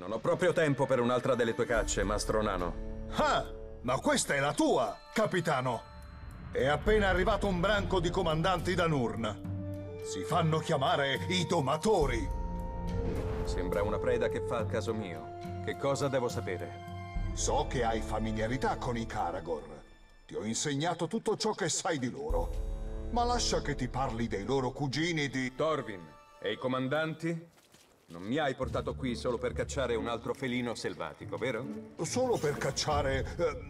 Non ho proprio tempo per un'altra delle tue cacce, mastro nano. Ah, ma questa è la tua, capitano! È appena arrivato un branco di comandanti da Nurn. Si fanno chiamare i domatori. Sembra una preda che fa al caso mio. Che cosa devo sapere? So che hai familiarità con i Karagor. Ti ho insegnato tutto ciò che sai di loro. Ma lascia che ti parli dei loro cugini di... Thorvin e i comandanti? Non mi hai portato qui solo per cacciare un altro felino selvatico, vero? Solo per cacciare...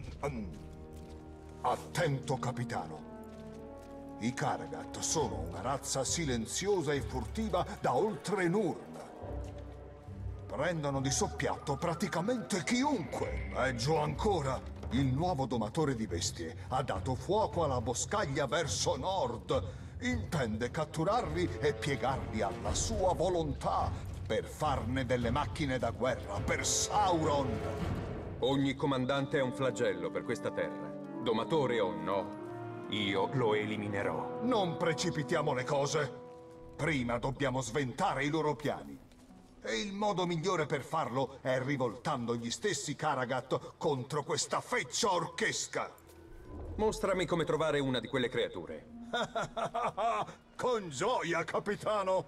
Attento, capitano. I Karagat sono una razza silenziosa e furtiva da oltre Nurn. Prendono di soppiatto praticamente chiunque. Peggio ancora, il nuovo domatore di bestie ha dato fuoco alla boscaglia verso nord. Intende catturarli e piegarli alla sua volontà per farne delle macchine da guerra per Sauron. Ogni comandante è un flagello per questa terra. Domatore o no, io lo eliminerò. Non precipitiamo le cose. Prima dobbiamo sventare i loro piani. E il modo migliore per farlo è rivoltando gli stessi Karagat contro questa feccia orchesca. Mostrami come trovare una di quelle creature. Con gioia, capitano!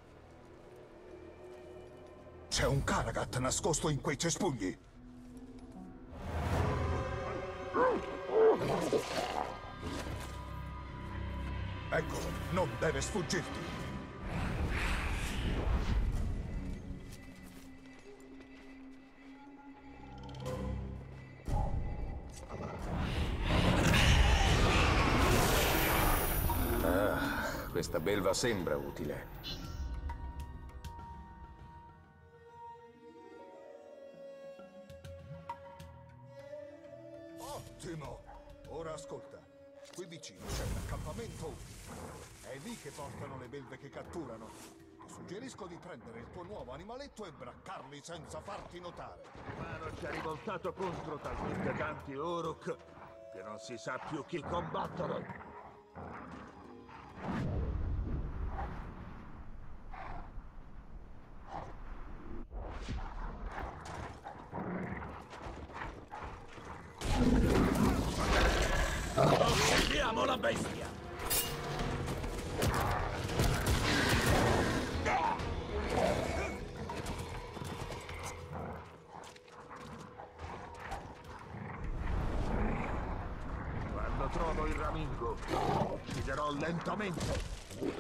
C'è un Karagat nascosto in quei cespugli. Eccolo, non deve sfuggirti. Questa belva sembra utile. Ottimo! Ora ascolta. Qui vicino c'è un accampamento. È lì che portano le belve che catturano. Ti suggerisco di prendere il tuo nuovo animaletto e braccarli senza farti notare. Mano ci ha rivoltato contro talmente tanti Uruk che non si sa più chi combattere. Uccidiamo la bestia! Quando trovo il ramingo, lo ucciderò lentamente.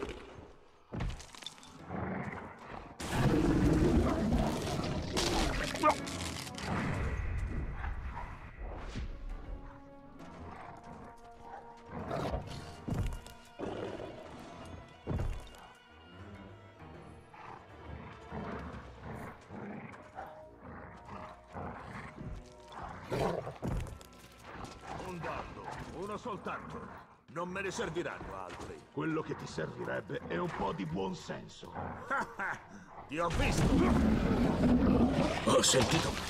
Un dardo, uno soltanto. Non me ne serviranno altri. Quello che ti servirebbe è un po' di buon senso. Ti ho visto! Ho sentito!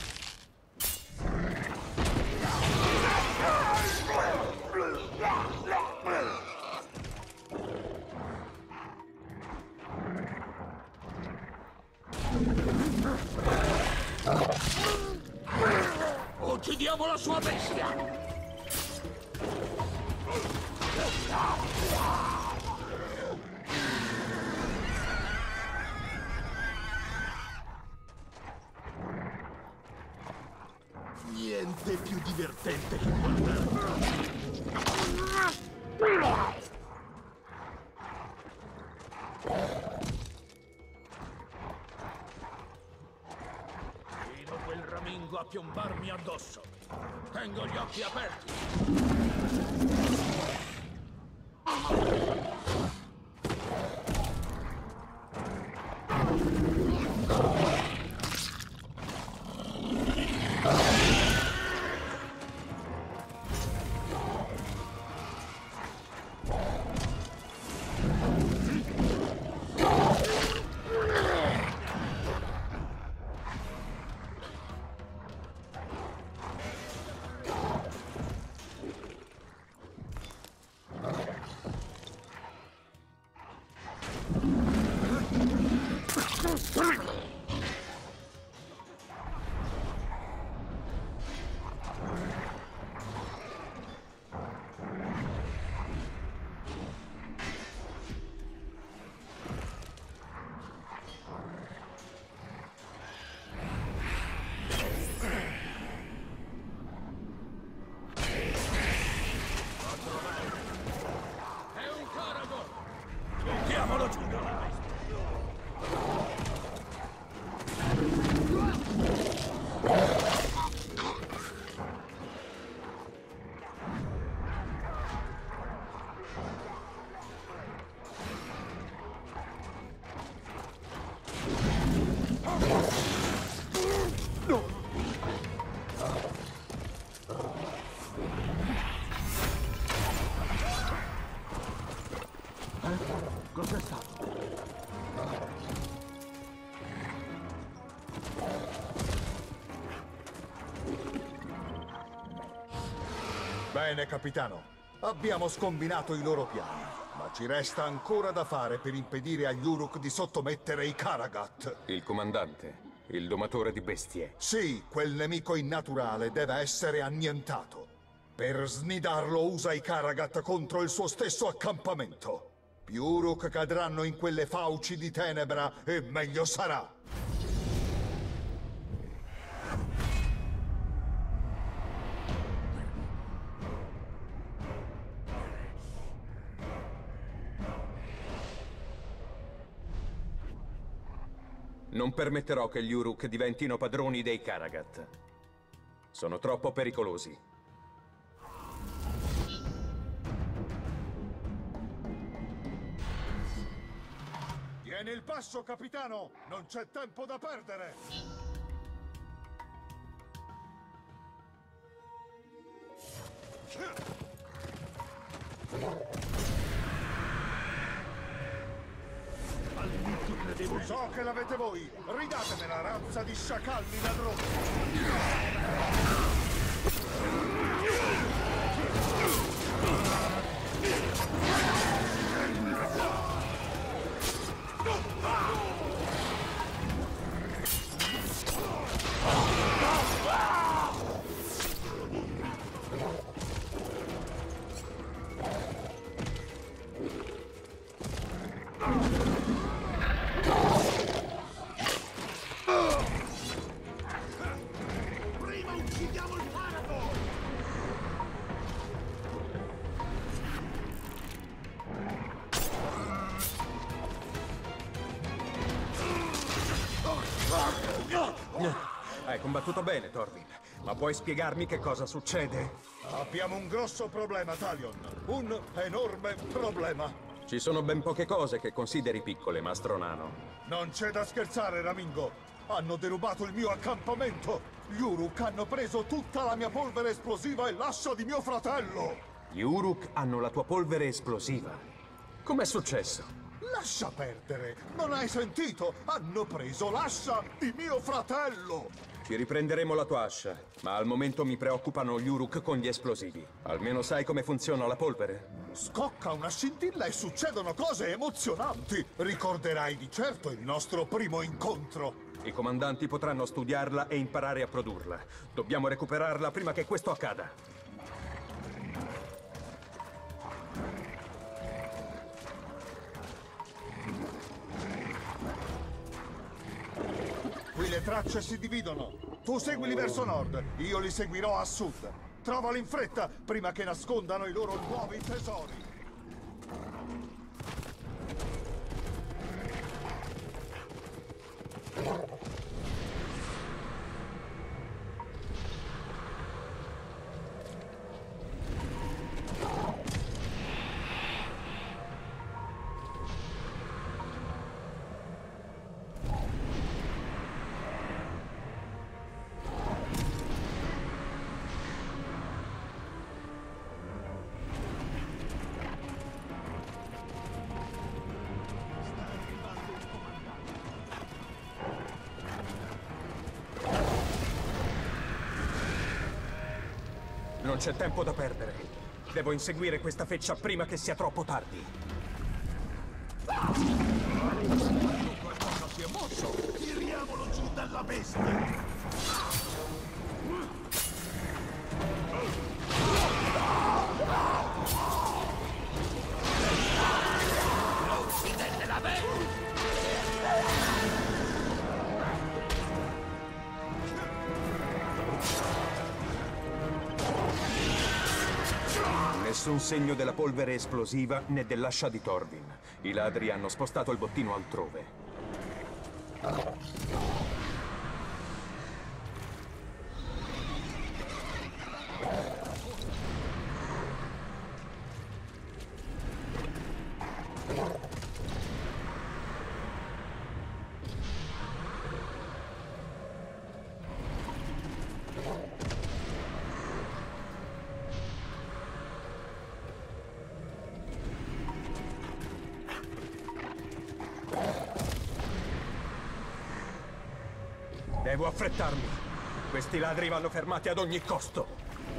Uccidiamo la sua bestia! Niente più divertente che guardare. Vedo quel ramingo a piombarmi addosso. Tengo gli occhi aperti. Cos'è stato? Bene, capitano. Abbiamo scombinato i loro piani, ma ci resta ancora da fare per impedire agli Uruk di sottomettere i Karagat. Il comandante, il domatore di bestie. Sì, quel nemico innaturale deve essere annientato. Per snidarlo usa i Karagat contro il suo stesso accampamento. Più Uruk cadranno in quelle fauci di tenebra e meglio sarà. Non permetterò che gli Uruk diventino padroni dei Karagat. Sono troppo pericolosi. Tieni il passo, capitano! Non c'è tempo da perdere! All'inizio credevo... So che l'avete voi! Ridatemela, razza di sciacalli ladroni! Prima uccidiamo il Paragon! Hai combattuto bene, Thorvin. Ma puoi spiegarmi che cosa succede? Abbiamo un grosso problema, Talion. Un enorme problema. Ci sono ben poche cose che consideri piccole, Mastro Nano. Non c'è da scherzare, Ramingo. Hanno derubato il mio accampamento. Gli Uruk hanno preso tutta la mia polvere esplosiva e l'ascia di mio fratello. Gli Uruk hanno la tua polvere esplosiva. Com'è successo? Lascia perdere. Non hai sentito? Hanno preso l'ascia di mio fratello. Ci riprenderemo la tua ascia, ma al momento mi preoccupano gli Uruk con gli esplosivi. Almeno sai come funziona la polvere? Scocca una scintilla e succedono cose emozionanti. Ricorderai di certo il nostro primo incontro. I comandanti potranno studiarla e imparare a produrla. Dobbiamo recuperarla prima che questo accada. Qui le tracce si dividono. Tu seguili verso nord, io li seguirò a sud. Trovali in fretta prima che nascondano i loro nuovi tesori. Non c'è tempo da perdere. Devo inseguire questa feccia prima che sia troppo tardi. Qualcosa si è mosso! Tiriamolo giù dalla bestia! Non uccidete la bestia! Nessun segno della polvere esplosiva né dell'ascia di Thorvin. I ladri hanno spostato il bottino altrove. Devo affrettarmi. Questi ladri vanno fermati ad ogni costo.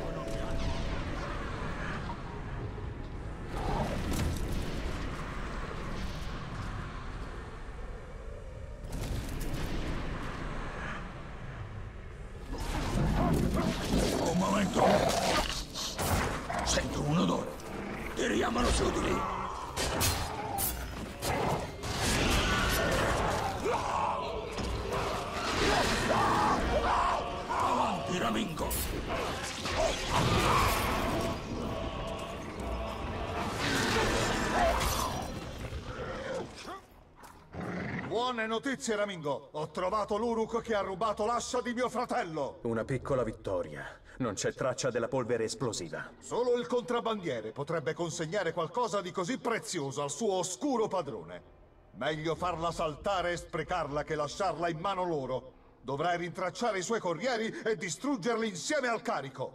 Un momento! Sento un odore! Tiriamolo su di lì! Avanti, Ramingo! Buone notizie, Ramingo! Ho trovato l'Uruk che ha rubato l'ascia di mio fratello! Una piccola vittoria. Non c'è traccia della polvere esplosiva. Solo il contrabbandiere potrebbe consegnare qualcosa di così prezioso al suo oscuro padrone. Meglio farla saltare e sprecarla che lasciarla in mano loro. Dovrai rintracciare i suoi corrieri e distruggerli insieme al carico.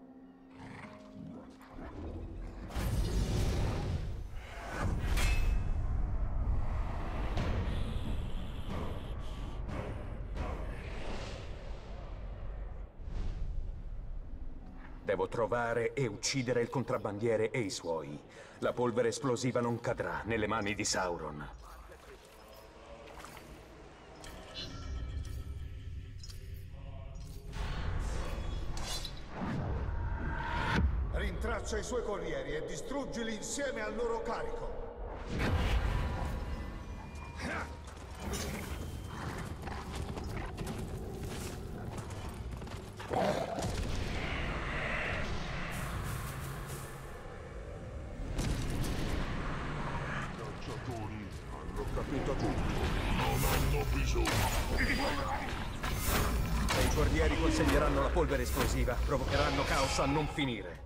Devo trovare e uccidere il contrabbandiere e i suoi. La polvere esplosiva non cadrà nelle mani di Sauron. Rintraccia i suoi corrieri e distruggili insieme al loro carico. Hanno capito tutto. Non hanno bisogno. Se i corrieri consegneranno la polvere esplosiva, provocheranno caos a non finire.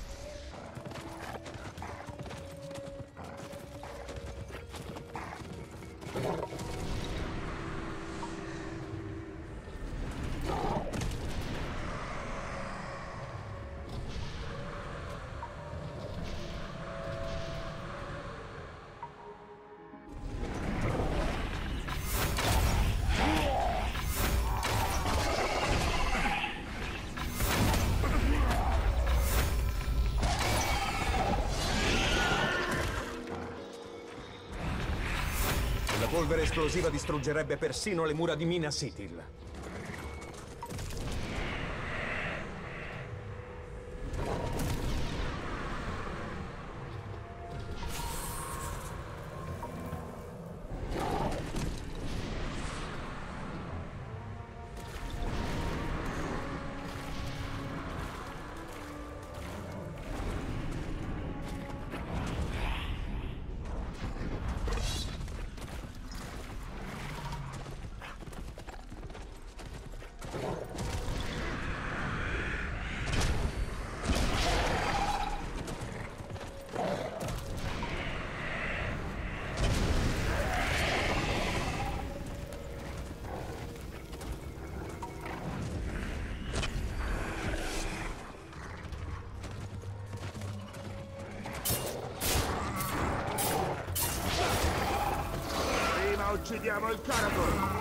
La polvere esplosiva distruggerebbe persino le mura di Minas Ithil. Uccidiamo il Caragor!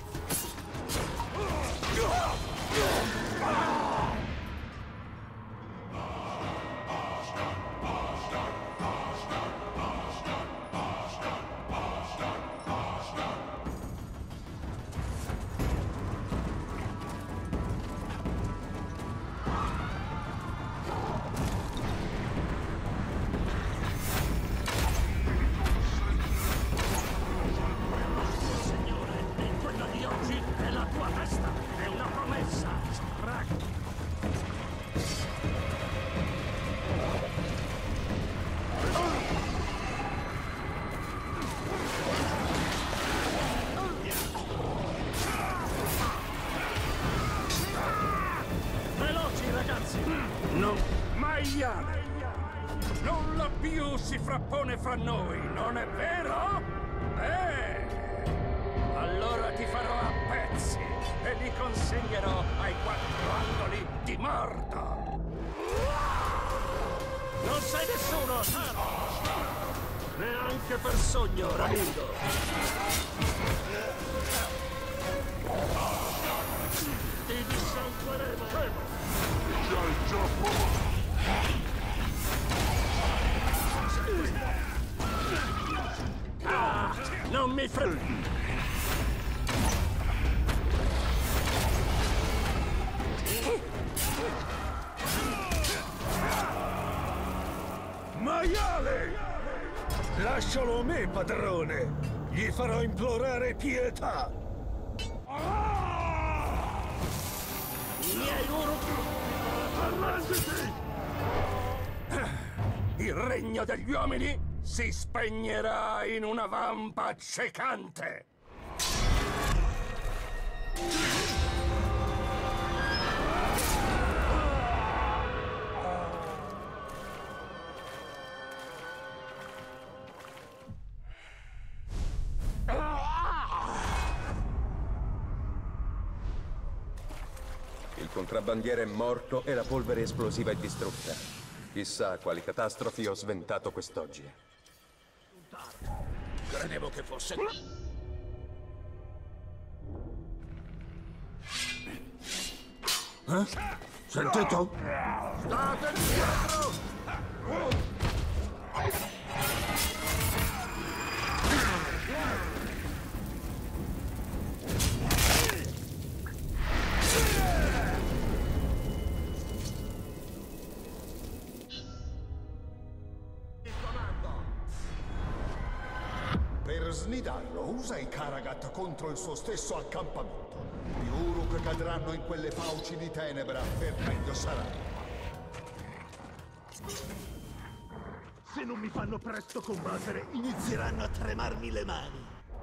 Nulla più si frappone fra noi, non è vero? Allora ti farò a pezzi e li consegnerò ai quattro angoli di Mordor. Non sei nessuno, neanche per sogno, Ramingo. Ti dissangueremo! Ah, non mi freghi! Maiale! Lascialo a me, padrone! Gli farò implorare pietà! I miei Arrenditi! Il regno degli uomini si spegnerà in una vampa accecante! Il contrabbandiere è morto e la polvere esplosiva è distrutta. Chissà quali catastrofi ho sventato quest'oggi. Credevo che fosse... Sentito? State indietro! Per snidarlo, usa i Karagat contro il suo stesso accampamento. Gli Uruk cadranno in quelle fauci di tenebra e meglio sarà. Se non mi fanno presto combattere, inizieranno a tremarmi le mani.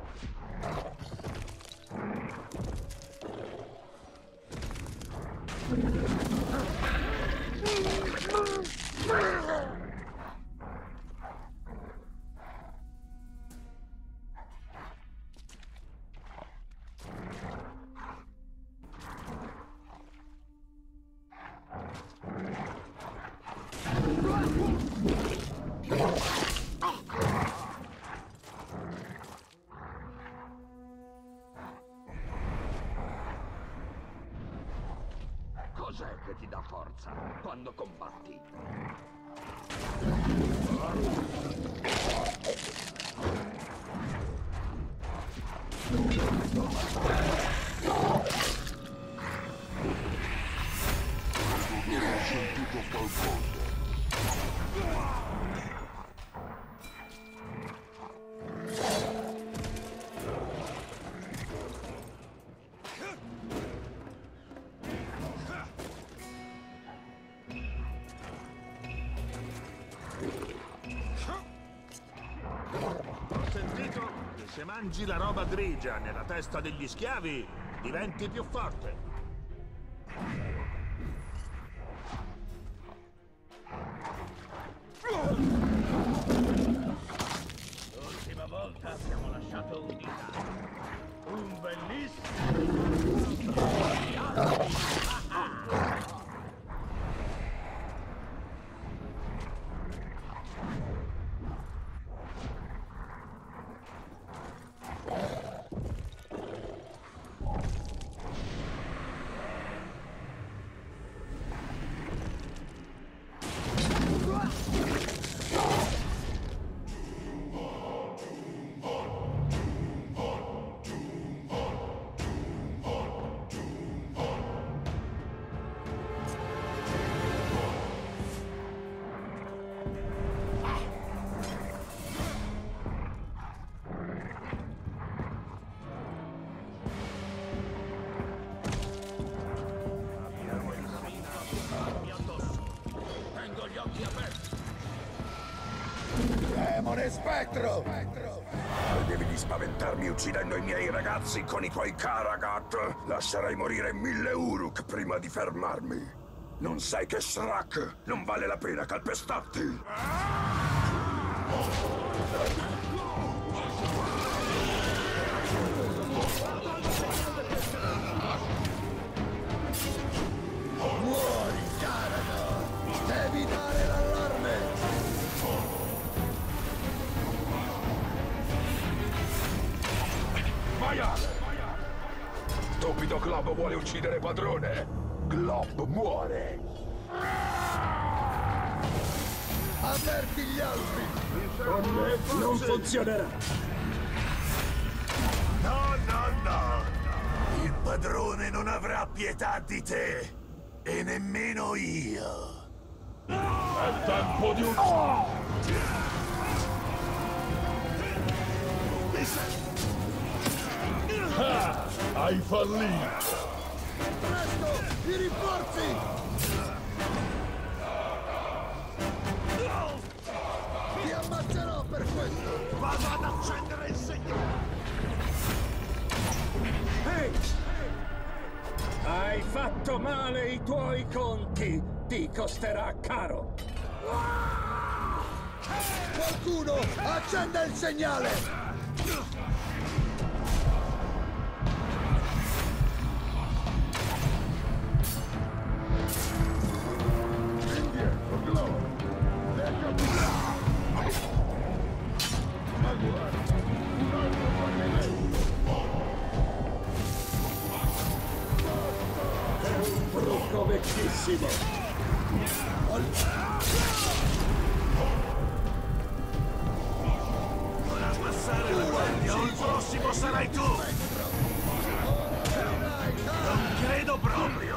Cos'è che ti dà forza quando combatti? Ho sentito che se mangi la roba grigia nella testa degli schiavi, diventi più forte. L'ultima volta abbiamo lasciato un disastro. Un bellissimo... Tengo gli occhi aperti. Demone spettro! Credevi di spaventarmi uccidendo i miei ragazzi con i tuoi Karagat? Lascerai morire 1000 Uruk prima di fermarmi. Non sai che Srak non vale la pena calpestarti? Muori, Karagat! Devi dare l'allarme! Maiale! Stupido Glob vuole uccidere padrone. Glob muore. Avverti gli altri! Con me non funzionerà. No, no, no! Il padrone non avrà pietà di te! E nemmeno io! È tempo di un... Ah, hai fallito! Presto! I rinforzi! Ti ammazzerò per questo! Vado ad accendere il segnale! Ehi! Hai fatto male i tuoi conti! Ti costerà caro! Qualcuno accenda il segnale! Indietro, Glob! Lecca ma guarda, un altro fallimento! È un trucco vecchissimo! Non abbassare la guardia o il prossimo sarai tu! Non credo proprio!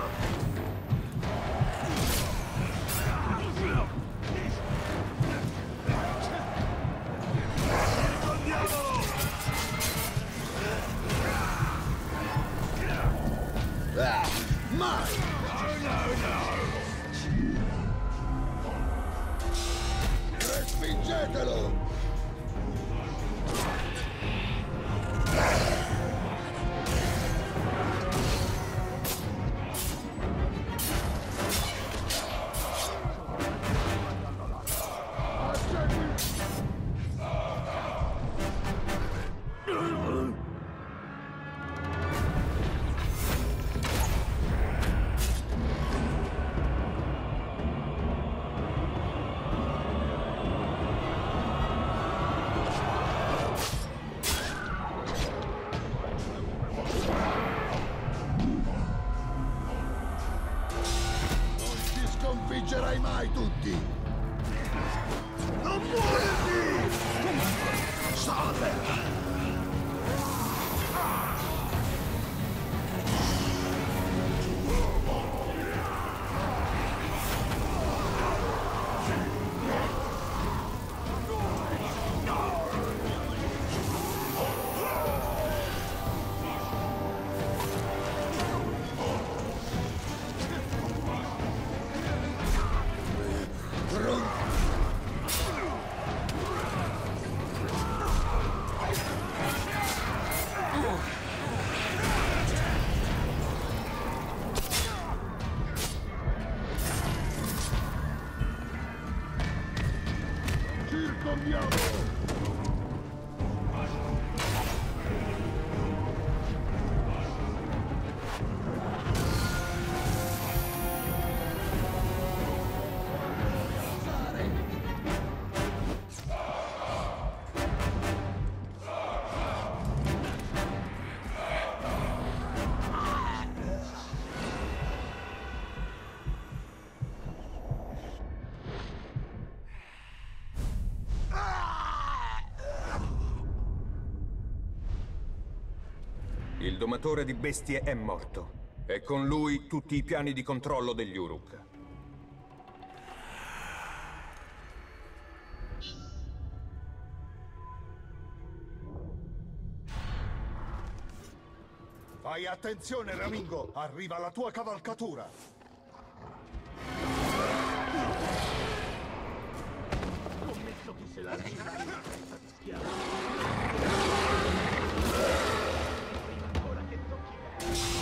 Circondiamolo! Mai! Respingetelo! Sconfiggerai mai tutti! Non muoverti! Sta a terra! Circondiamo! Il domatore di bestie è morto. E con lui tutti i piani di controllo degli Uruk. Fai attenzione, Ramingo! Arriva la tua cavalcatura! Scommetto che se la lancerai una testa di schiavo. Prima ancora che tocchi me.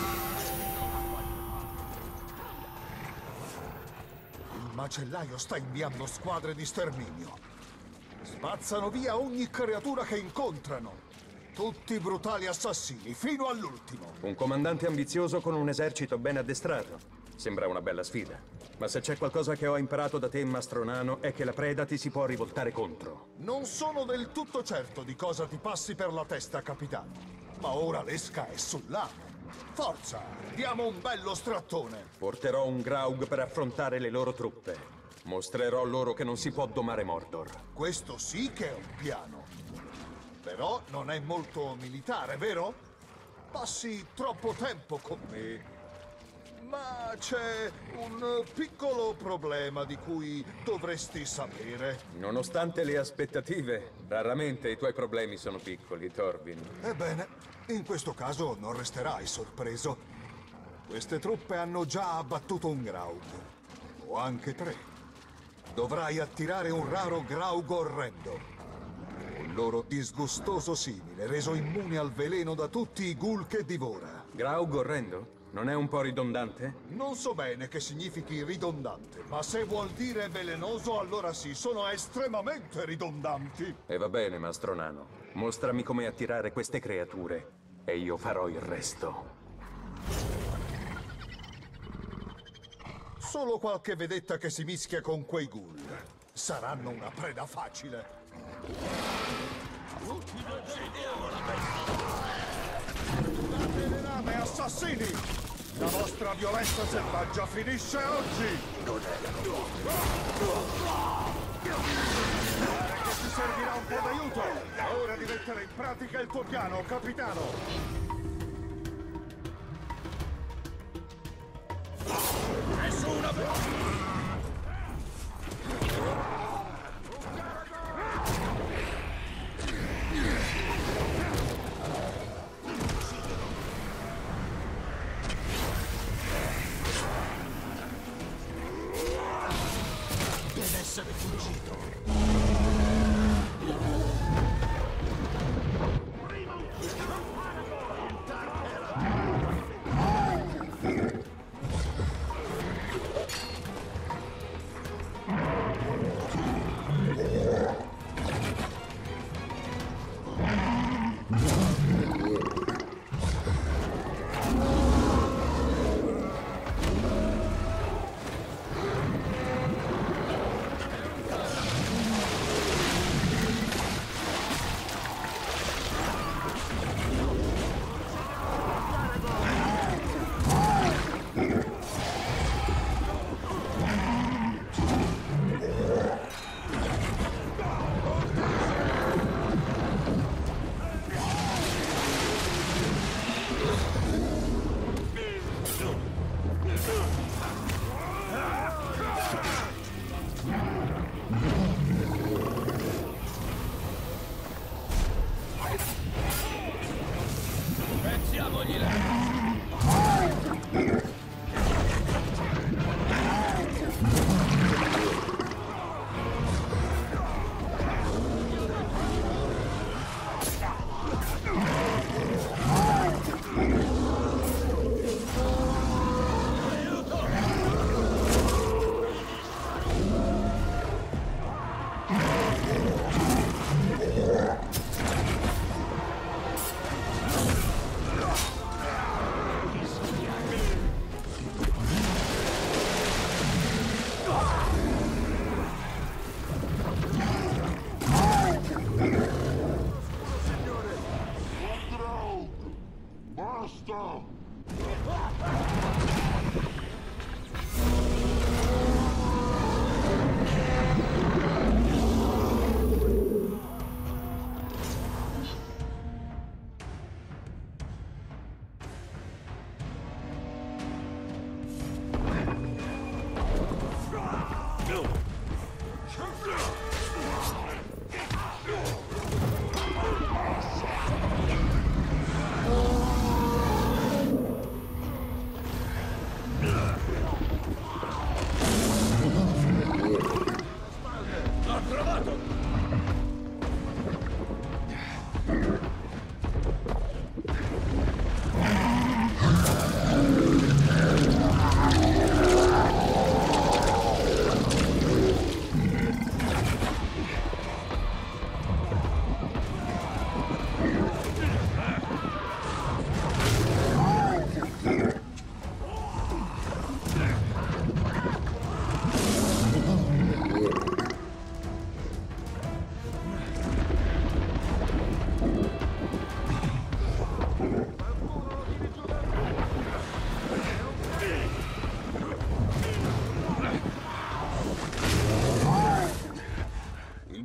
Il macellaio sta inviando squadre di sterminio. Spazzano via ogni creatura che incontrano. Tutti brutali assassini, fino all'ultimo. Un comandante ambizioso con un esercito ben addestrato. Sembra una bella sfida. Ma se c'è qualcosa che ho imparato da te, Mastro Nano, è che la preda ti si può rivoltare contro. Non sono del tutto certo di cosa ti passi per la testa, capitano. Ma ora l'esca è sul lago. Forza, diamo un bello strattone. Porterò un Graug per affrontare le loro truppe. Mostrerò loro che non si può domare Mordor. Questo sì che è un piano. Però non è molto militare, vero? Passi troppo tempo con me. Ma c'è un piccolo problema di cui dovresti sapere. Nonostante le aspettative, raramente i tuoi problemi sono piccoli, Thorbin. Ebbene, in questo caso non resterai sorpreso. Queste truppe hanno già abbattuto un Graug. O anche 3. Dovrai attirare un raro Graug orrendo. Un loro disgustoso simile, reso immune al veleno da tutti i ghoul che divora. Graug orrendo? Non è un po' ridondante? Non so bene che significhi ridondante, ma se vuol dire velenoso, allora sì, sono estremamente ridondanti. E va bene, Mastro Nano. Mostrami come attirare queste creature e io farò il resto. Solo qualche vedetta che si mischia con quei ghoul. Saranno una preda facile. Date le lame, assassini! La vostra violenza selvaggia finisce oggi! Pare che ti servirà un po' d'aiuto! È ora di mettere in pratica il tuo piano, capitano! Nessuno! Deve essere fuggito.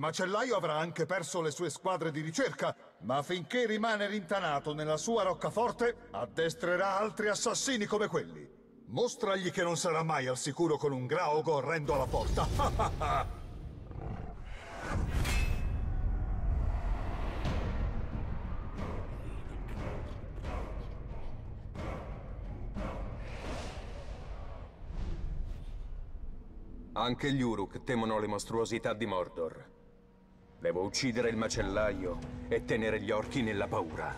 macellaio avrà anche perso le sue squadre di ricerca, ma finché rimane rintanato nella sua roccaforte, addestrerà altri assassini come quelli. Mostragli che non sarà mai al sicuro con un Graog orrendo alla porta. Anche gli Uruk temono le mostruosità di Mordor. Devo uccidere il macellaio e tenere gli orchi nella paura.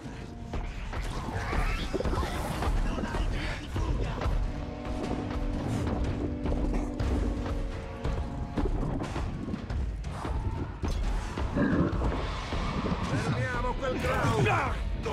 Fermiamo quel Graug!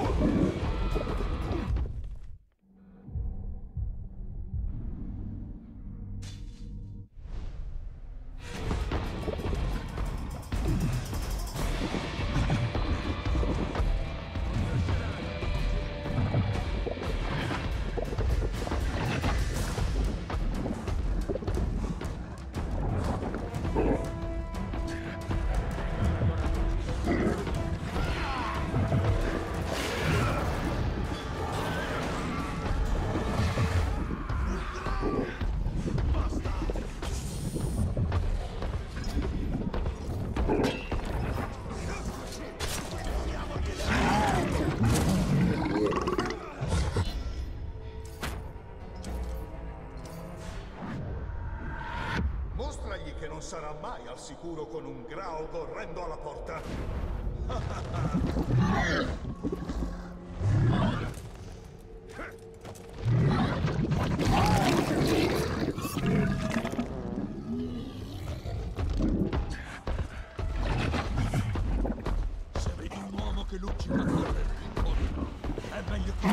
Mostragli che non sarà mai al sicuro con un Graog orrendo alla porta. Se vedi un uomo che luccica a correre incontro, è meglio che...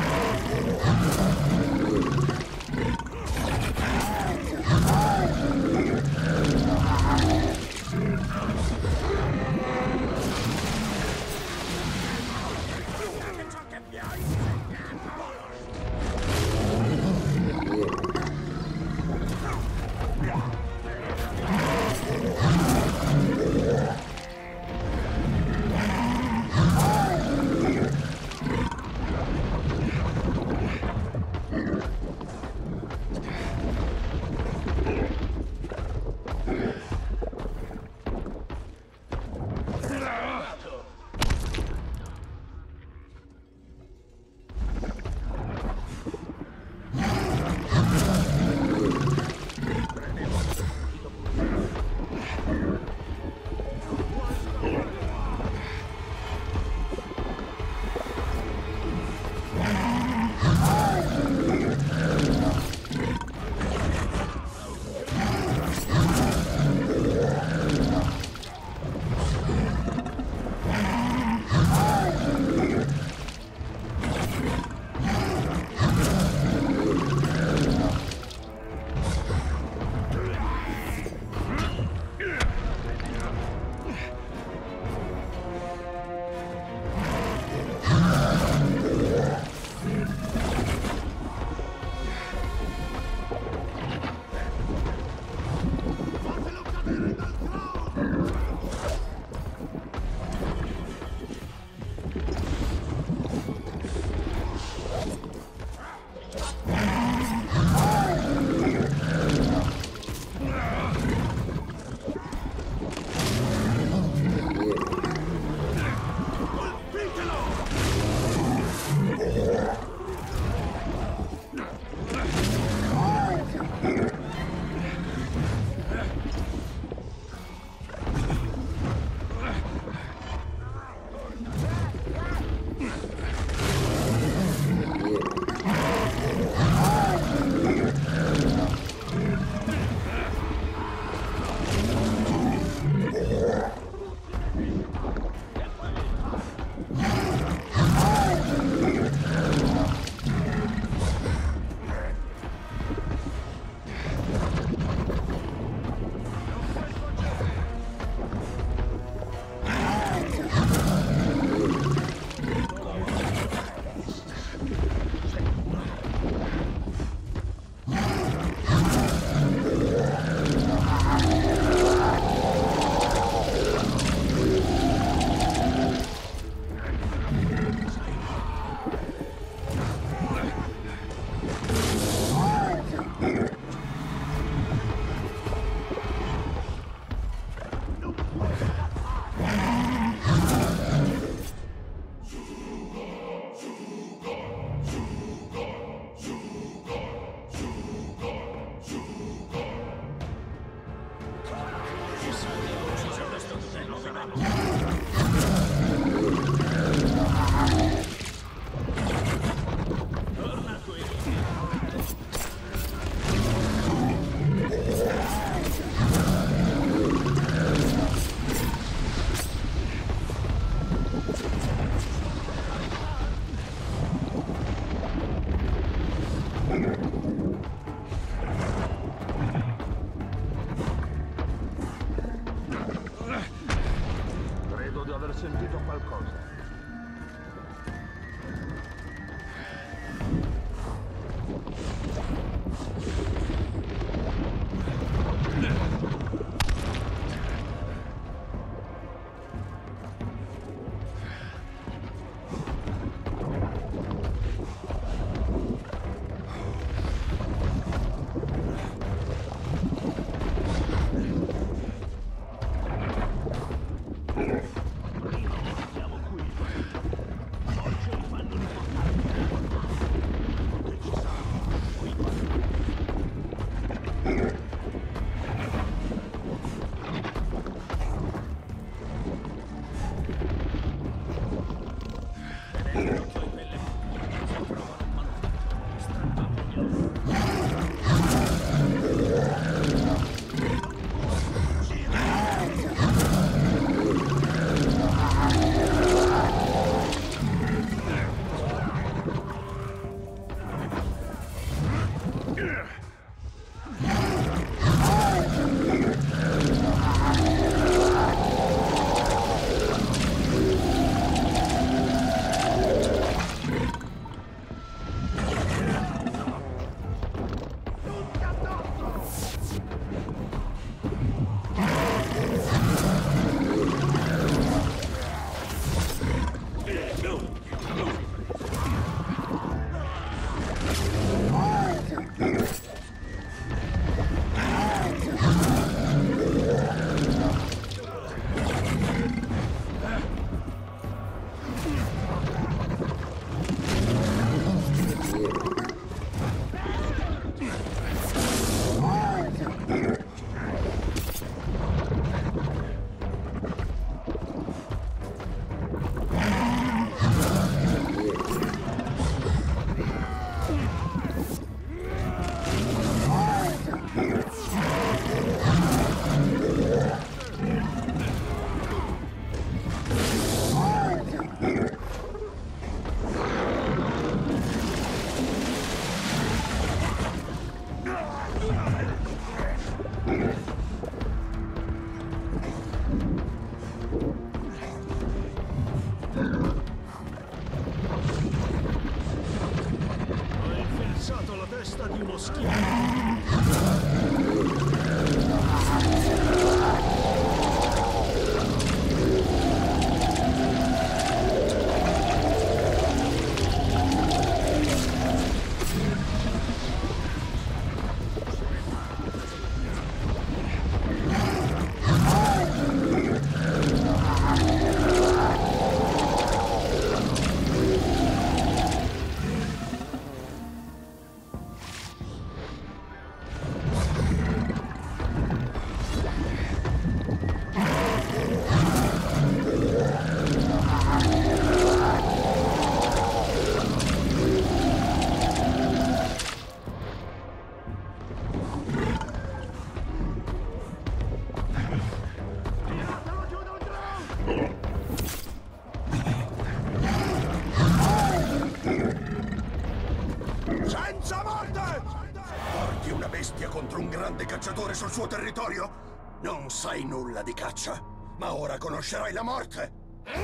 bestia contro un grande cacciatore sul suo territorio? Non sai nulla di caccia, ma ora conoscerai la morte!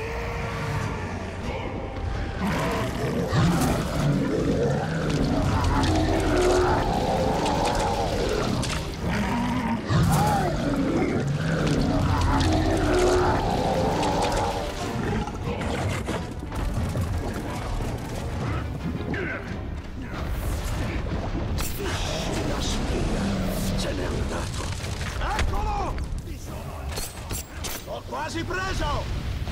Se n'è andato. Eccolo! L'ho quasi preso!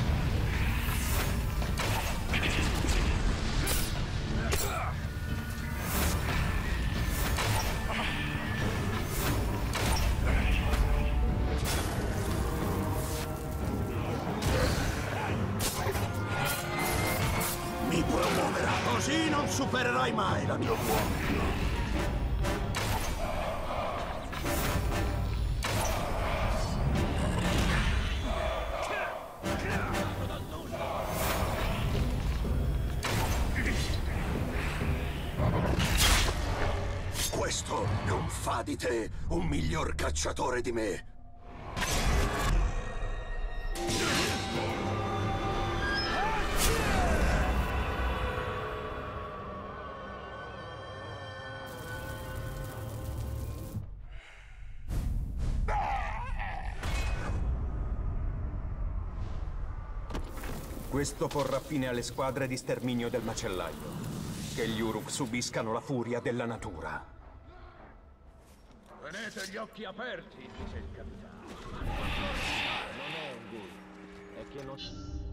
Mi promuoverà. Così non supererai mai la mia uomo. Questo non fa di te un miglior cacciatore di me. Questo porrà fine alle squadre di sterminio del macellaio. Che gli Uruk subiscano la furia della natura. Tenete gli occhi aperti, dice il capitano. Non è un ghoul, è che non...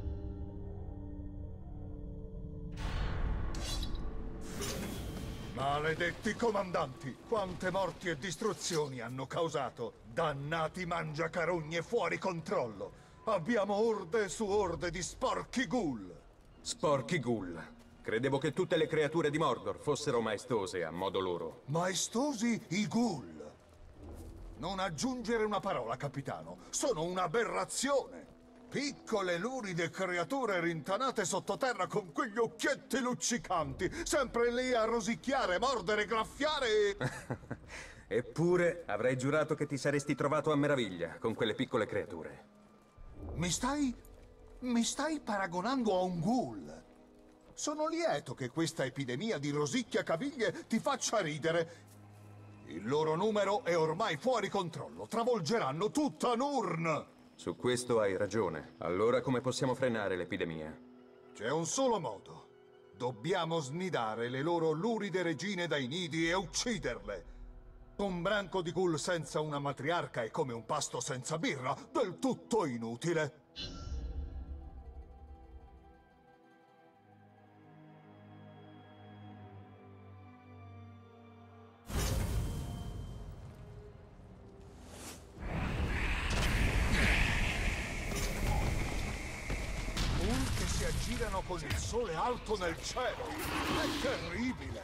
Maledetti comandanti! Quante morti e distruzioni hanno causato! Dannati mangiacarogne fuori controllo! Abbiamo orde su orde di sporchi ghoul! Sporchi ghoul. Credevo che tutte le creature di Mordor fossero maestose a modo loro. Maestosi i ghoul! Non aggiungere una parola, capitano. Sono un'aberrazione! Piccole, luride creature rintanate sottoterra con quegli occhietti luccicanti, sempre lì a rosicchiare, mordere, graffiare e... Eppure avrei giurato che ti saresti trovato a meraviglia con quelle piccole creature. Mi stai paragonando a un ghoul? Sono lieto che questa epidemia di rosicchiacaviglie ti faccia ridere. Il loro numero è ormai fuori controllo. Travolgeranno tutta Nurn! Su questo hai ragione. Allora come possiamo frenare l'epidemia? C'è un solo modo. Dobbiamo snidare le loro luride regine dai nidi e ucciderle. Un branco di ghoul senza una matriarca è come un pasto senza birra, del tutto inutile. Che si aggirano con il sole alto nel cielo. È terribile.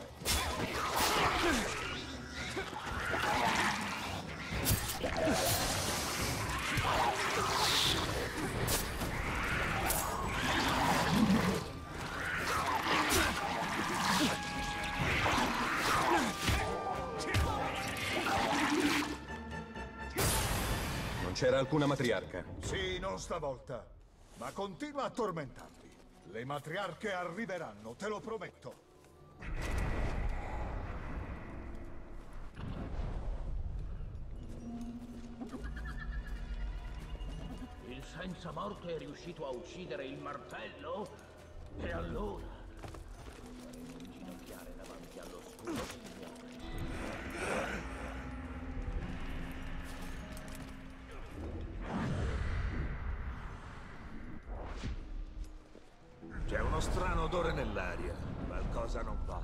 Non c'era alcuna matriarca. Sì, non stavolta. Ma continua a tormentarli. Le matriarche arriveranno, te lo prometto. Il senza morte è riuscito a uccidere il martello? E allora? Faremo inginocchiare davanti all'oscuro signore. C'è uno strano odore nell'aria. Qualcosa non va.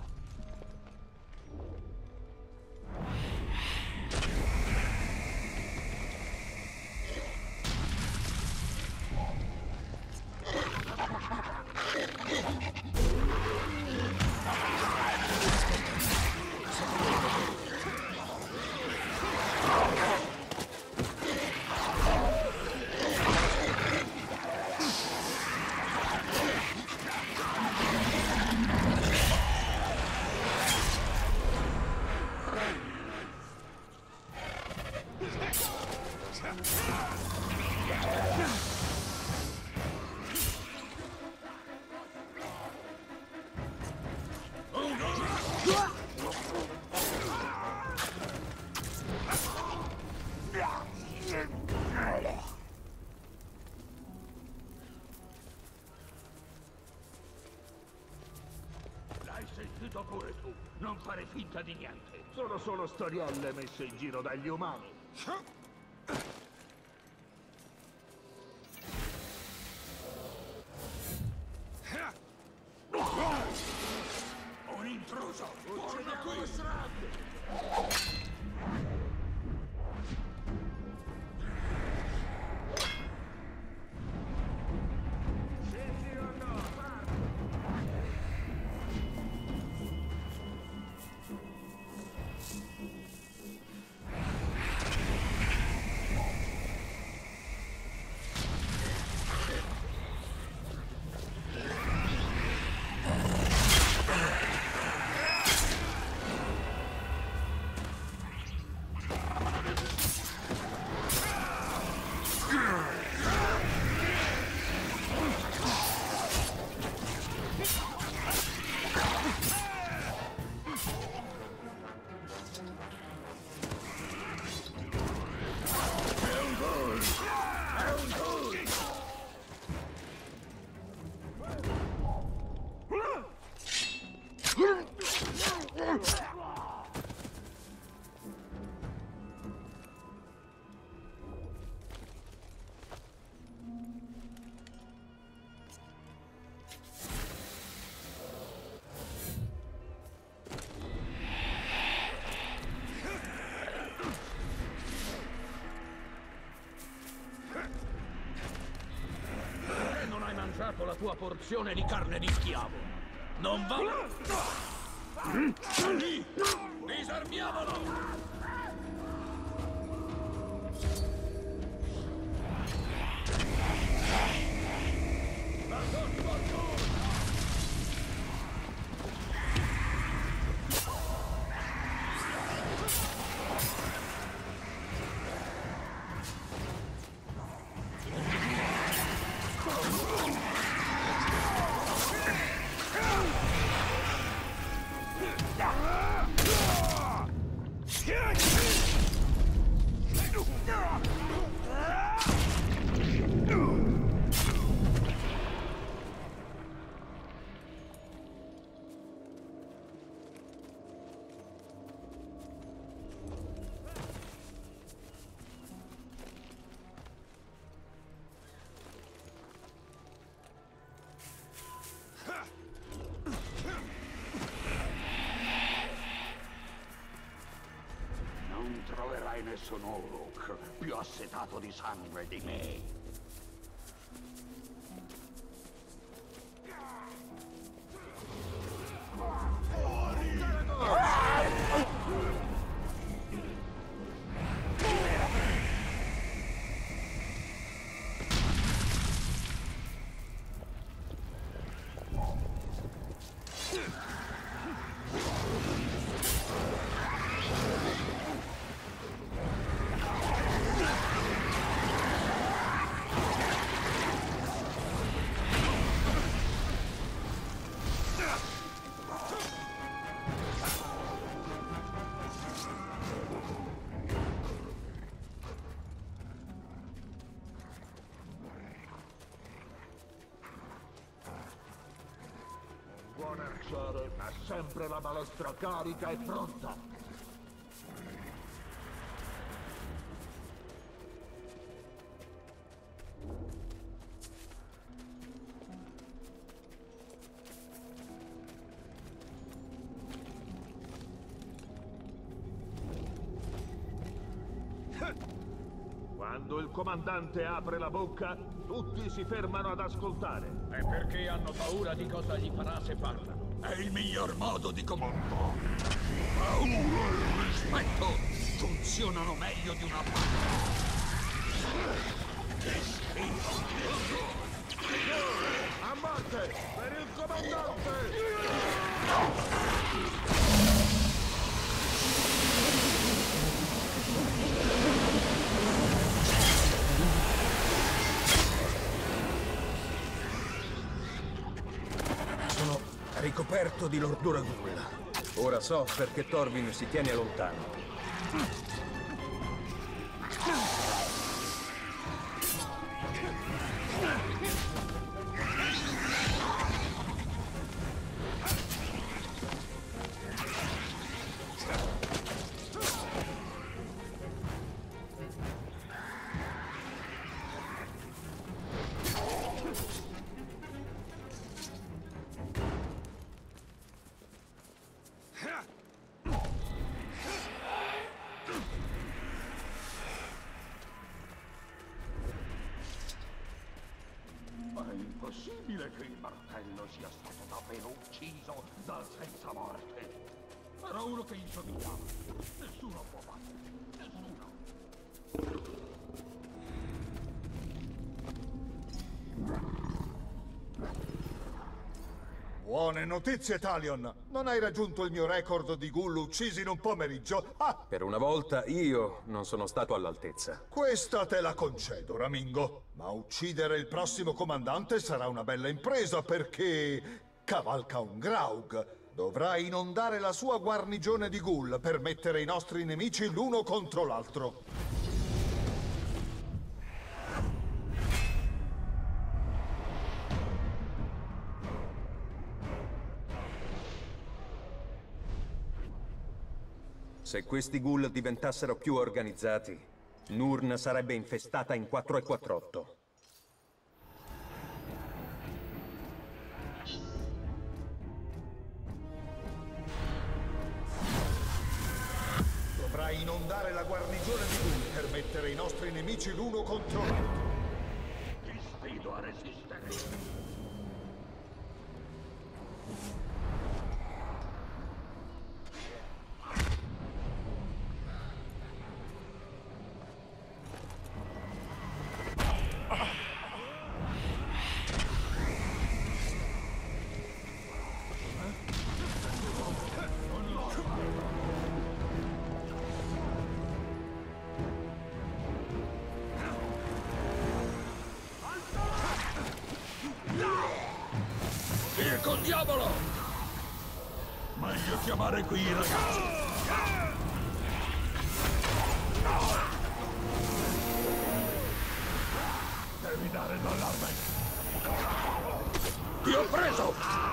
non fare finta di niente. Sono solo storielle messe in giro dagli umani. Un intruso! Uccidi qui! La tua porzione di carne di schiavo. Non va... Disarmiamolo! Nessun Uruk più assetato di sangue di me. Buon arciere, ha sempre la balestra carica e pronta. Quando il comandante apre la bocca, tutti si fermano ad ascoltare. È perché hanno paura di cosa gli farà se parlano. È il miglior modo di comandare. Paura e rispetto funzionano meglio di una palla. A morte! Per il comandante! Ricoperto di lordura Gulla. Ora so perché Thorvin si tiene lontano. possibile che il martello sia stato davvero ucciso dal senza morte? Era uno che gli somigliava. Nessuno può battere. Nessuno. Buone notizie, Talion! Non hai raggiunto il mio record di ghoul uccisi in un pomeriggio? Ah! Per una volta io non sono stato all'altezza. Questa te la concedo, Ramingo. Ma uccidere il prossimo comandante sarà una bella impresa perché cavalca un Graug. Dovrai inondare la sua guarnigione di ghoul per mettere i nostri nemici l'uno contro l'altro. Se questi ghoul diventassero più organizzati, Nurn sarebbe infestata in 4 e 48. Dovrai inondare la guarnigione di ghoul per mettere i nostri nemici l'uno contro l'altro. Ti sfido a resistere. Col diavolo! Meglio chiamare qui i ragazzi! Devi dare l'allarme! Ti ho preso!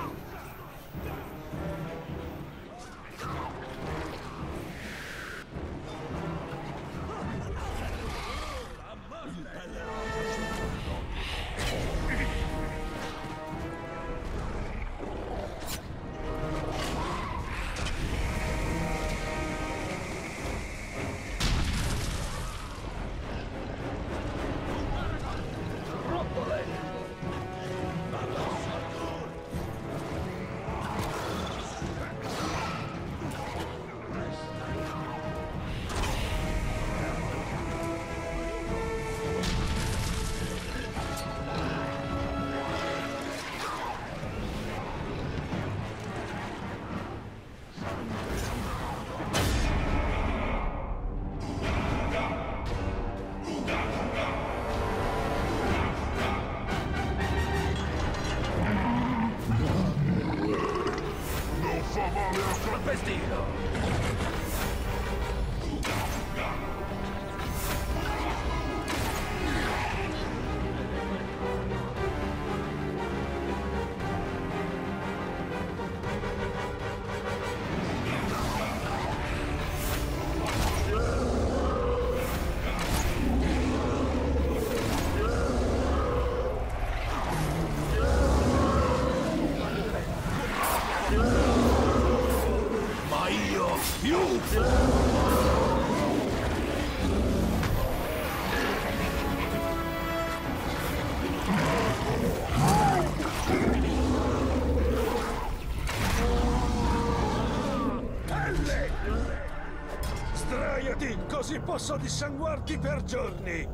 Sdraiati, così posso dissanguarti per giorni!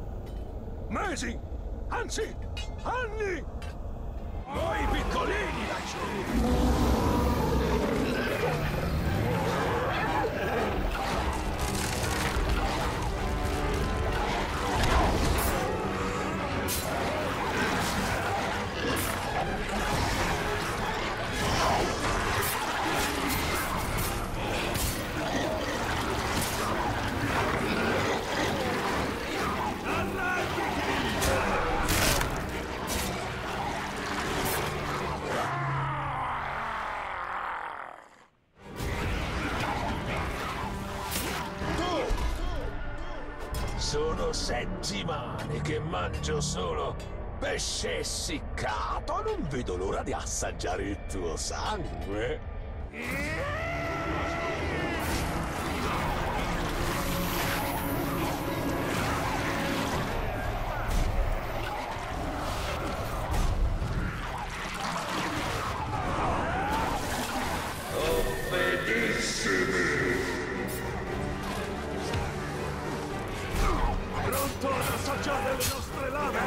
Mesi! Anzi, anni! Voi piccolini laggiù! Sono settimane che mangio solo pesce essiccato. Non vedo l'ora di assaggiare il tuo sangue. Pronto ad assaggiare le nostre lame?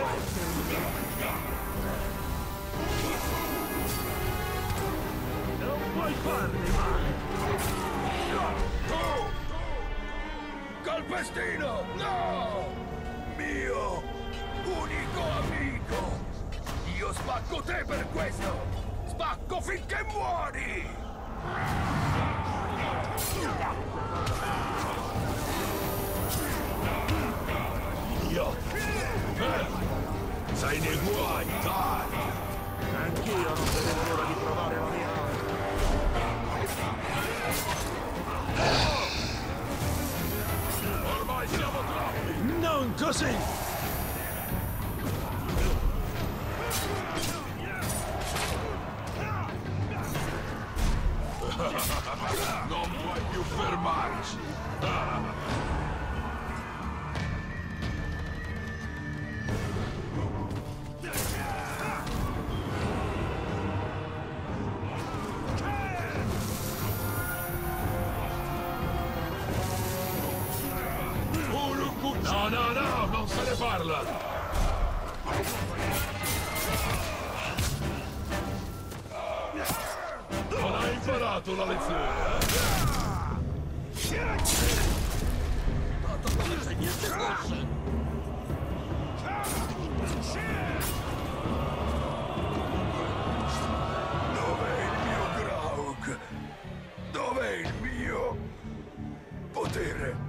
Non puoi farmi male! Tu! Calpestino! No! Mio unico amico! Io spacco te per questo! Spacco finché muori! Io! Sei nei guai, dai! Anch'io non vedevo l'ora di provare la mia Ormai siamo troppi! Non così! Non puoi più fermarci! No, no, no, non se ne parla! Non hai imparato la lezione, Dato come se niente fosse! Dov'è il mio Graug? Dov'è il mio potere?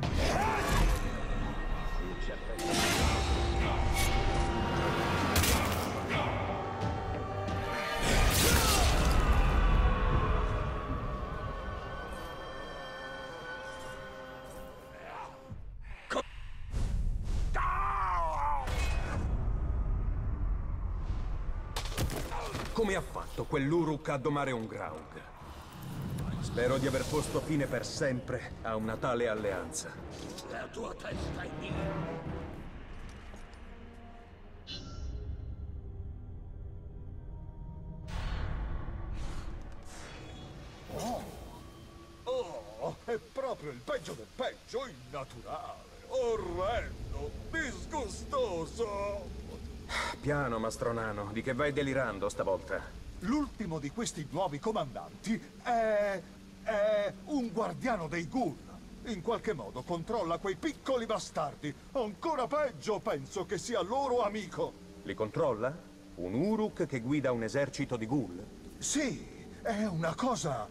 Come ha fatto quell'Uruk a domare un Graug? Spero di aver posto fine per sempre a una tale alleanza. La tua testa è mia! Oh, è proprio il peggio del peggio, innaturale, orrendo, disgustoso. Piano, mastronano, di che vai delirando stavolta? L'ultimo di questi nuovi comandanti è un guardiano dei ghoul. In qualche modo controlla quei piccoli bastardi. Ancora peggio, penso che sia loro amico. Li controlla? Un Uruk che guida un esercito di ghoul? Sì, è una cosa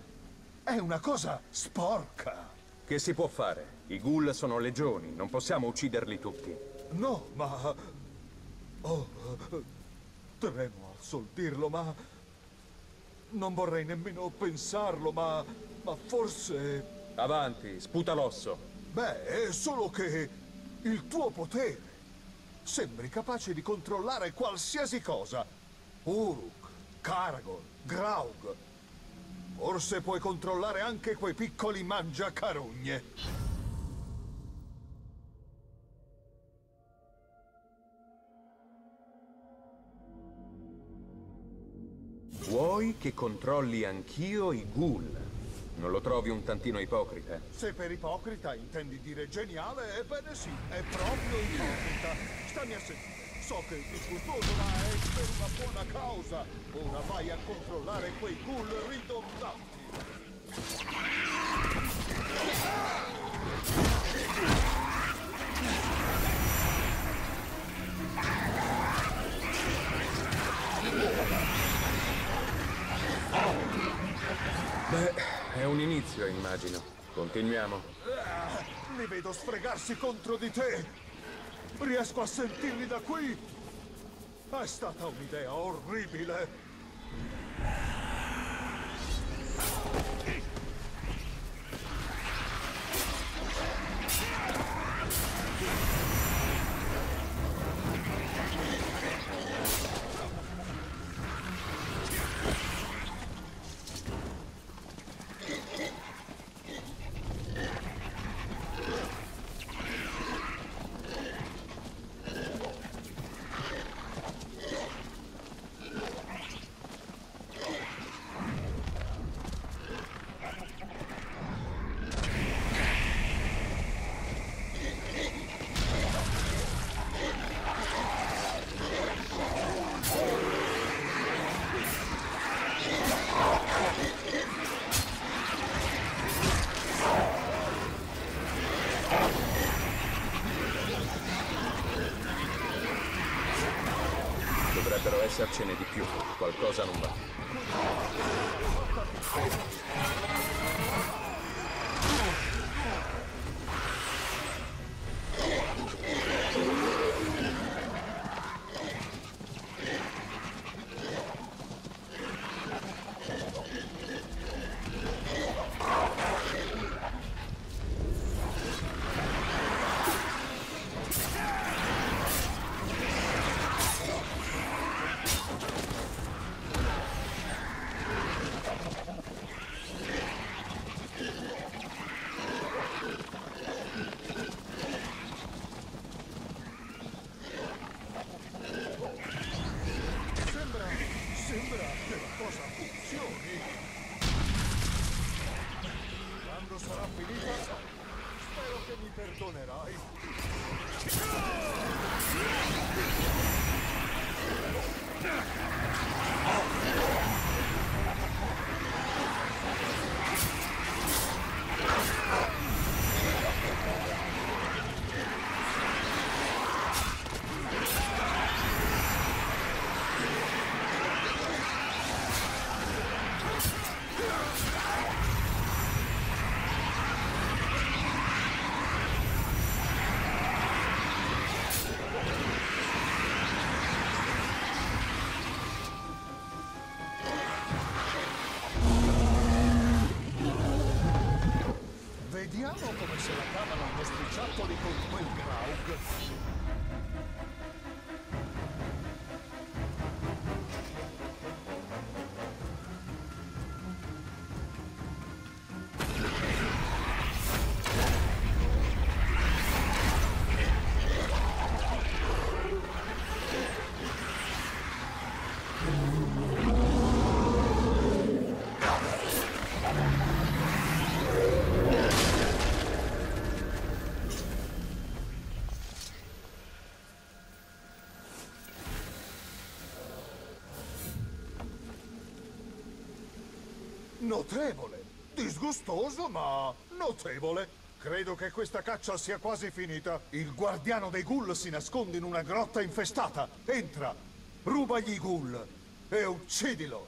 sporca. Che si può fare? I ghoul sono legioni, non possiamo ucciderli tutti. No, ma... Oh, tremo al sol dirlo, ma... Non vorrei nemmeno pensarlo, ma forse... Avanti, sputa l'osso. Beh, è solo che il tuo potere sembri capace di controllare qualsiasi cosa. Uruk, Karagol, Graug. Forse puoi controllare anche quei piccoli mangiacarogne. Vuoi che controlli anch'io i ghoul? Non lo trovi un tantino ipocrita? Se per ipocrita intendi dire geniale, ebbene sì, è proprio ipocrita. Stammi a sentire. So che è disgustoso, ma è per una buona causa. Ora vai a controllare quei ghoul ridondanti. Beh, è un inizio, immagino. Continuiamo. Li vedo sfregarsi contro di te. Riesco a sentirli da qui. È stata un'idea orribile. Dovrebbero essercene di più. Qualcosa non va. Sembra che la cosa funzioni. Quando sarà finita, spero che mi perdonerai. Vediamo come se la cavano i nostri ciattoli con quel Graug. Notevole! Disgustoso, ma notevole! Credo che questa caccia sia quasi finita. Il guardiano dei ghoul si nasconde in una grotta infestata. Entra, rubagli i ghoul e uccidilo!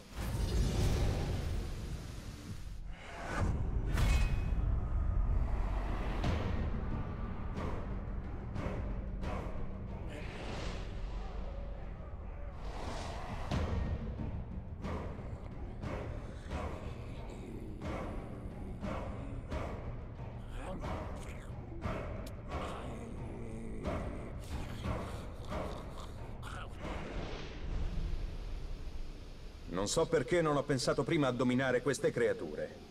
Non so perché non ho pensato prima a dominare queste creature.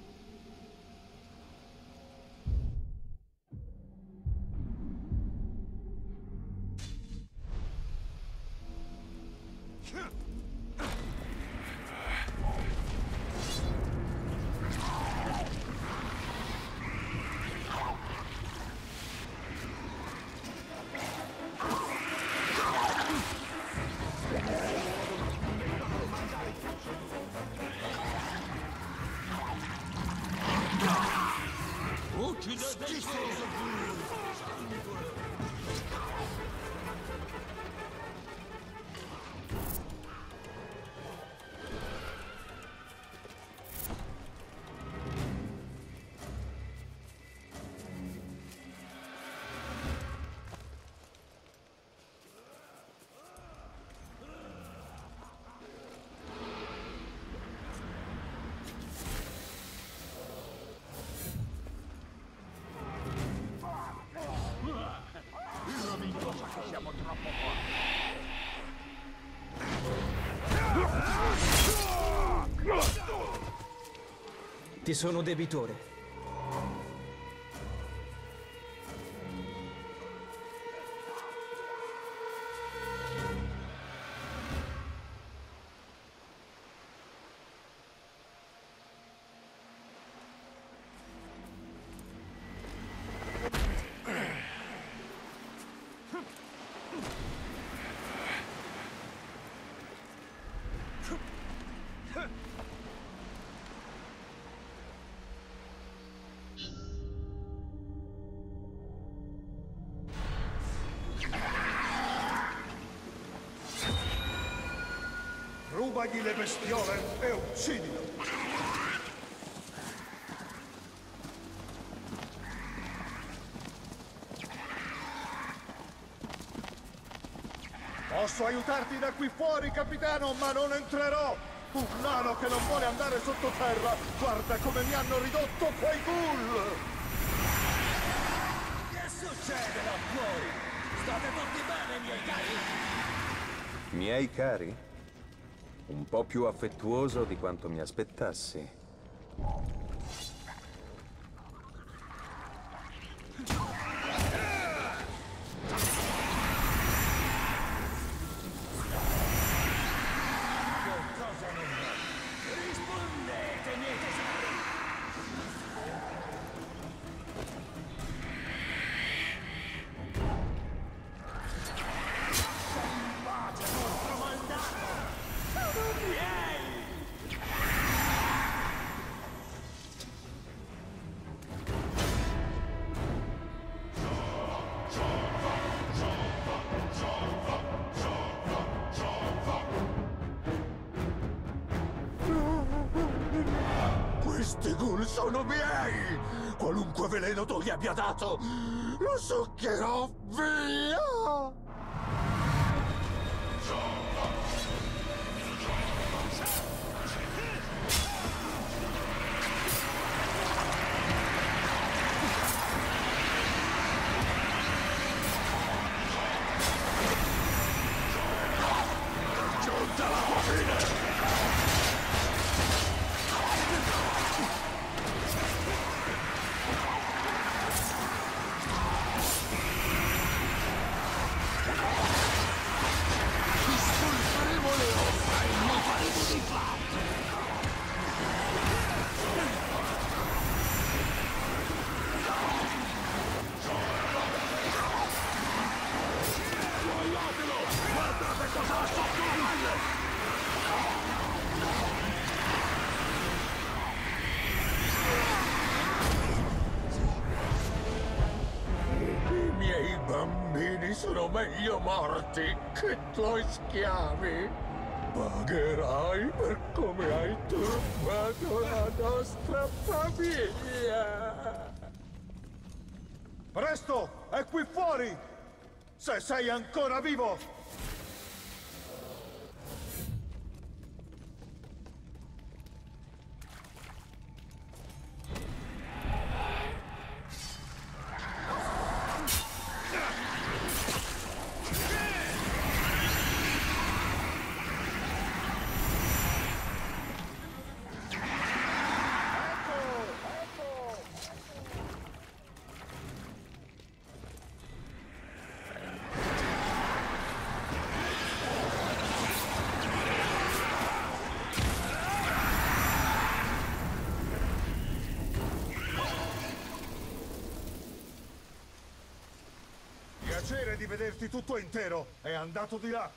Ti sono debitore. Rubagli le bestiole e uccidilo! Posso aiutarti da qui fuori, capitano, ma non entrerò! Un nano che non vuole andare sottoterra! Guarda come mi hanno ridotto quei ghoul! Che succede là fuori? State tutti bene, miei cari? Miei cari? Un po' più affettuoso di quanto mi aspettassi. Rispondete, miei tesori! Salvate, mostro maldato! Sono miei! Questi ghoul sono miei! Qualunque veleno tu gli abbia dato, lo succherò via! Giunta la tua fine! I miei bambini sono meglio morti che tuoi schiavi. Pagherai per come hai turbato la nostra famiglia. Presto! È qui fuori! Se sei ancora vivo! Piacere di vederti tutto intero. È andato di là.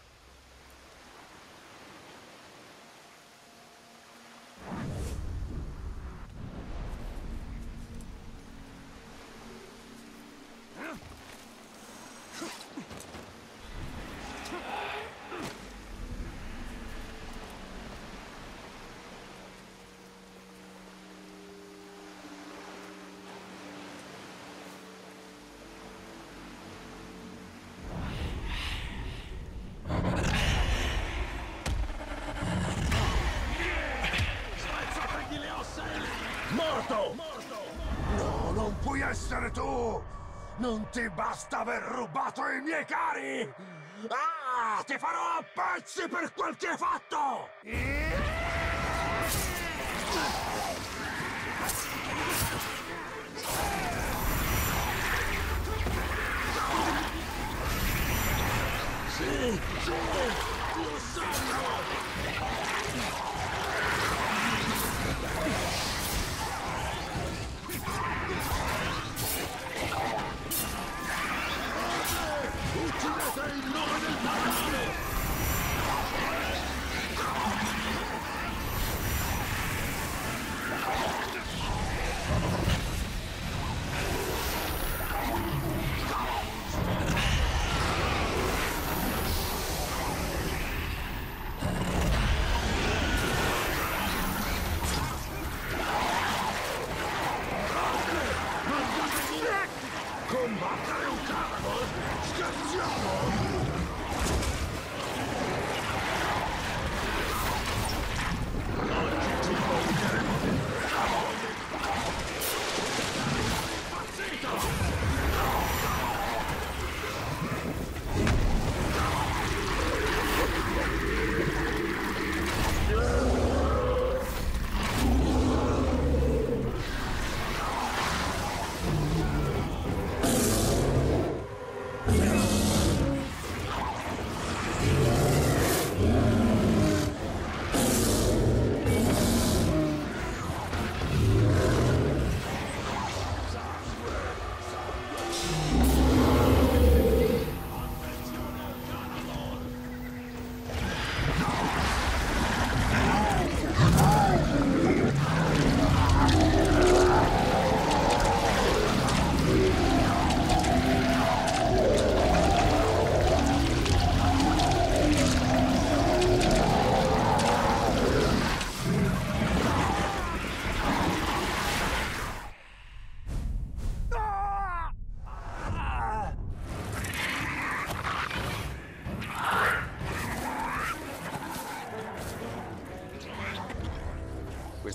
Morto! No, non puoi essere tu! Non ti basta aver rubato i miei cari! Ah, ti farò a pezzi per quel che hai fatto! Sì, lo sanno! Uccidete il nome del padrone!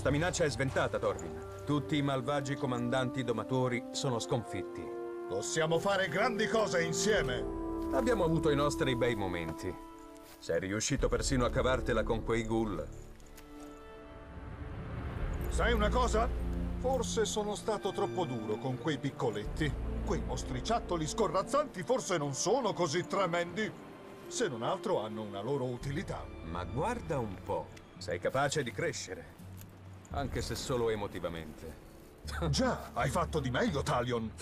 Questa minaccia è sventata, Torvin. Tutti i malvagi comandanti domatori sono sconfitti. Possiamo fare grandi cose insieme. Abbiamo avuto i nostri bei momenti. Sei riuscito persino a cavartela con quei ghoul. Sai una cosa? Forse sono stato troppo duro con quei piccoletti. Quei mostriciattoli scorrazzanti forse non sono così tremendi. Se non altro hanno una loro utilità. Ma guarda un po'. Sei capace di crescere. Anche se solo emotivamente. Già, hai fatto di meglio, Talion.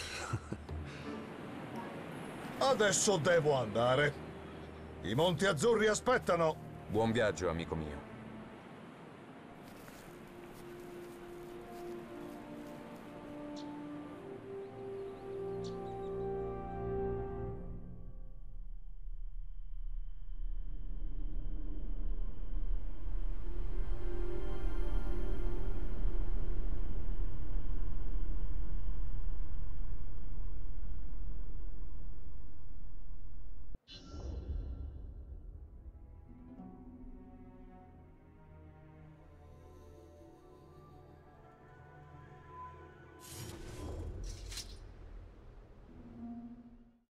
Adesso devo andare. I Monti Azzurri aspettano. Buon viaggio, amico mio.